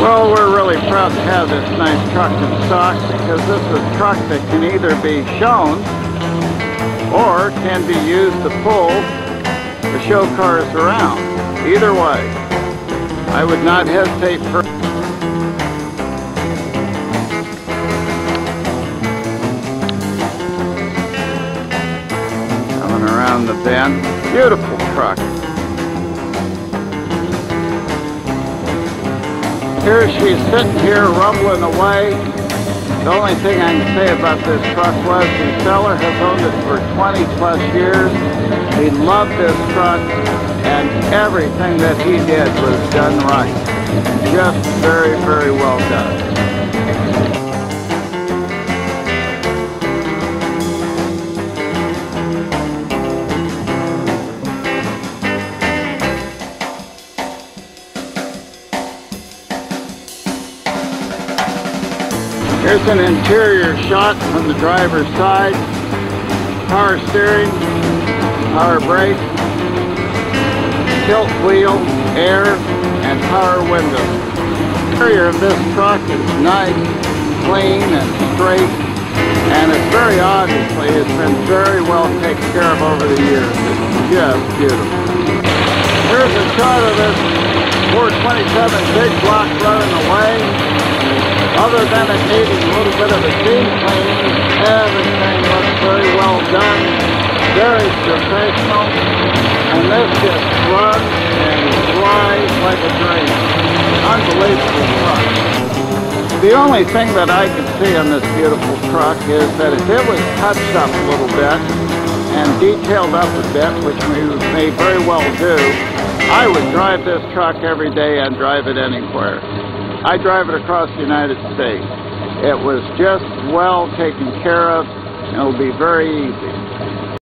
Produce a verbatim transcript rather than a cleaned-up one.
Well, we're really proud to have this nice truck in stock because this is a truck that can either be shown or can be used to pull the show cars around. Either way, I would not hesitate for coming around the bend. Beautiful truck. Here she's sitting here rumbling away. The only thing I can say about this truck was the seller has owned it for twenty plus years. He loved this truck and everything that he did was done right. Just very, very well done. Here's an interior shot from the driver's side. Power steering, power brake, tilt wheel, air, and power windows. The interior of this truck is nice, clean, and straight, and it's very obviously it's been very well taken care of over the years. It's just beautiful. Here's a shot of this four twenty-seven big block running away. Other than it needing a little bit of a deep cleaning, everything looks very well done, very professional, and this just runs and flies like a dream. Unbelievable truck. The only thing that I can see on this beautiful truck is that if it was touched up a little bit and detailed up a bit, which we may very well do, I would drive this truck every day and drive it anywhere. I drive it across the United States. It was just well taken care of, and it'll be very easy.